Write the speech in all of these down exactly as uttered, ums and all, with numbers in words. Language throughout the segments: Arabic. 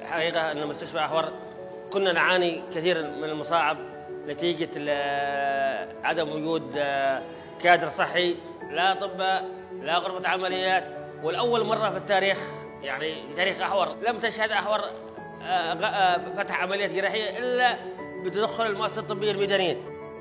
الحقيقة أن مستشفى أحور كنا نعاني كثير من المصاعب نتيجة عدم وجود كادر صحي، لا أطباء لا غرفة عمليات. والأول مرة في التاريخ، يعني في تاريخ أحور، لم تشهد أحور فتح عمليات جراحية إلا بتدخل المؤسسة الطبية الميدانية.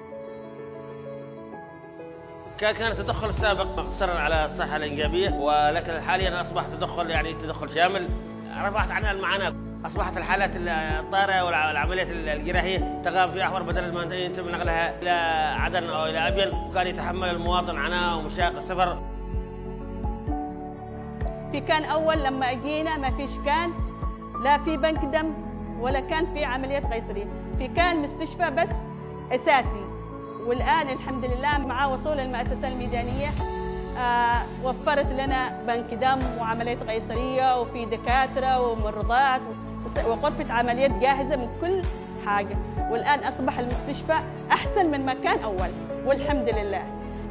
كان التدخل السابق مقتصرا على الصحة الإنجابية، ولكن حاليا أصبح تدخل يعني تدخل شامل، رفعت عنها المعاناة. أصبحت الحالات الطارئة والعمليات الجراحية تقام في أحور بدل ما يتم نقلها إلى عدن أو إلى أبين، وكان يتحمل المواطن عناء ومشاق السفر. في كان أول لما أجينا ما فيش كان لا في بنك دم ولا كان في عمليات قيصرية، في كان مستشفى بس أساسي. والآن الحمد لله مع وصول المؤسسة الميدانية آه وفرت لنا بنك دم وعمليات قيصرية وفي دكاترة وممرضات وغرفة عمليات جاهزة من كل حاجة. والآن أصبح المستشفى أحسن من ما كان أول والحمد لله.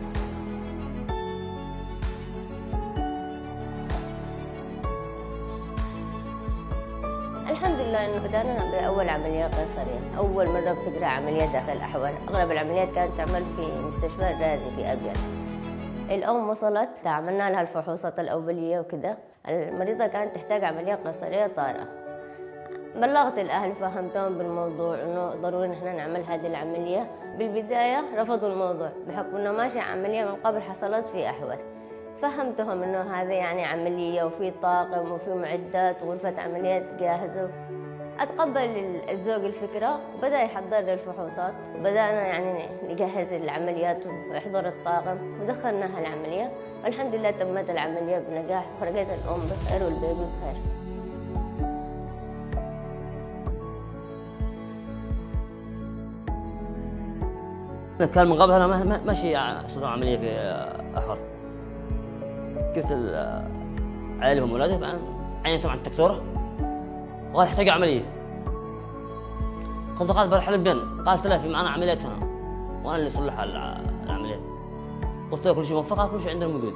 الحمد لله انه بدانا باول عمليه قيصريه، اول مره بتقرا عمليات داخل الاحوال، اغلب العمليات كانت تعمل في مستشفى الرازي في ابين. الام وصلت عملنا لها الفحوصات الاوليه وكده، المريضه كانت تحتاج عمليه قيصريه طارئه. بلغت الاهل فهمتهم بالموضوع انه ضروري نحن نعمل هذه العمليه. بالبدايه رفضوا الموضوع بحكم انه ماشي عمليه من قبل حصلت في احول. فهمتهم انه هذا يعني عمليه وفي طاقم وفي معدات وغرفه عمليات جاهزه. اتقبل الزوج الفكره وبدا يحضر لي الفحوصات، وبدانا يعني نجهز العمليات ويحضر الطاقم ودخلناها العمليه، والحمد لله تمت العمليه بنجاح وخرجت الام بخير والبيبي بخير. كان من قبل انا ماشي صناعه عمليه في احور. جبت عيالهم واولادي، طبعا عينت مع الدكتوره وقال يحتاج عمليه. قلت قالت بروح لبنان، قالت لا في معنا عمليات هنا وانا اللي اصلح العمليات. قلت له كل شيء موفقه، كل شيء عندنا موجود.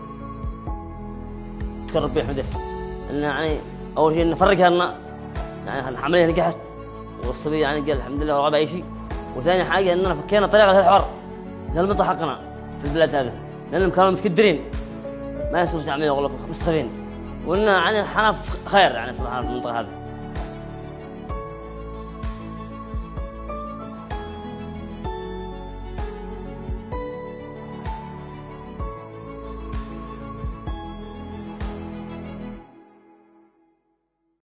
شكر ربي يحمده ان يعني اول شيء نفرقها لنا، يعني العمليه نجحت والصبي يعني قال الحمد لله ورغب اي شيء. وثاني حاجه اننا فكينا طريقه للحوار للمنطقه حقنا في البلاد هذا، لانهم كانوا متكدرين ما يسوون عمليه والله مستخفين، وإن يعني حنا خير يعني صراحه في المنطقه هذه.